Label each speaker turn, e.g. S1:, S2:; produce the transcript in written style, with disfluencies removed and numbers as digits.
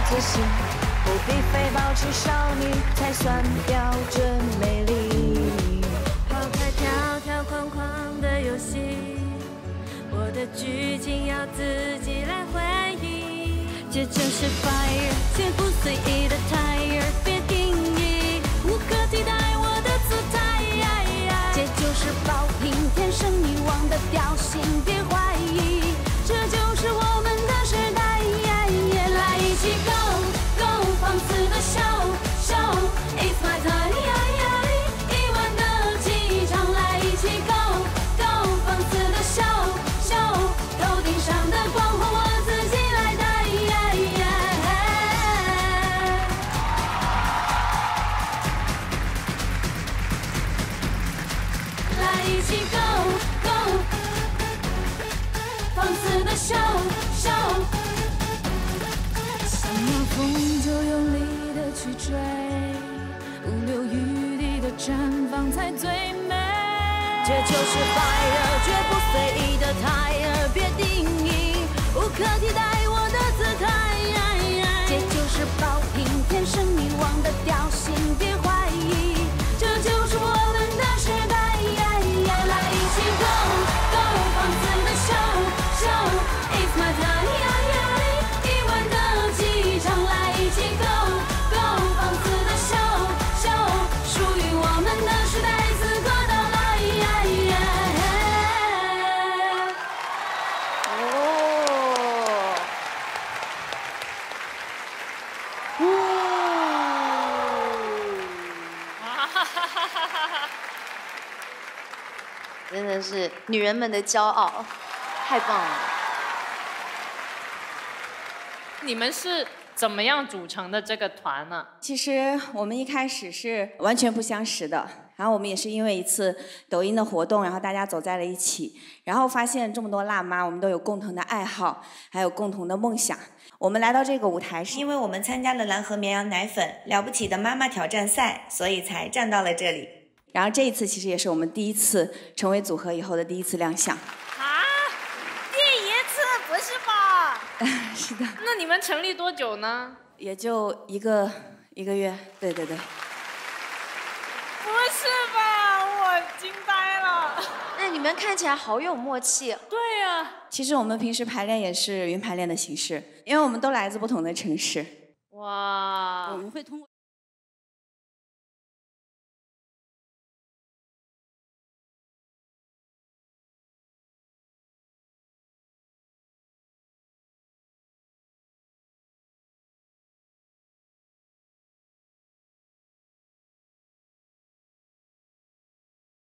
S1: 自信，不必非保持少女才算标准美丽。抛开条条框框的游戏，我的剧情要自己来回忆。这就是 fire， 绝不随意的 tire， 别定义，无可替代我的姿态。这就是爆品，天生女王的调性，别怀疑，这就是我们的时代。来一起 go go， 放肆的 show show，It's my time， 一万的气场，来一起 go go， 放肆的 show show， 头顶上的光环我自己来带。来一起 go go， 放肆的 show show。想要风就用力的去追，不留余地的绽放才最美。这就是 fire， 绝不随意的 tire， 别定义，无可替代我的姿态。这就是爆品，天生女王的调性，别怀疑，这就是我们的时代。来一起 go go， 放肆的 show show，It's my time。来一起 go go， 放肆的 show show， 属于我们的时代此刻到来。
S2: 真的是女人们的骄傲，太棒了！
S3: 你们是怎么样组成的这个团呢？
S4: 其实我们一开始是完全不相识的，然后我们也是因为一次抖音的活动，然后大家走在了一起，然后发现这么多辣妈，我们都有共同的爱好，还有共同的梦想。我们来到这个舞台是因为我们参加了蓝河绵羊奶粉了不起的妈妈挑战赛，所以才站到了这里。然后这一次其实也是我们第一次成为组合以后的第一次亮相。
S3: 第一次不是吧？
S4: 是的。
S3: 那你们成立多久呢？
S4: 也就一个月。对。
S3: 不是吧？我惊呆了。
S2: 那你们看起来好有默契。
S3: 对呀。
S4: 其实我们平时排练也是云排练的形式，因为我们都来自不同的城市。
S3: 哇。
S4: 我们会通过。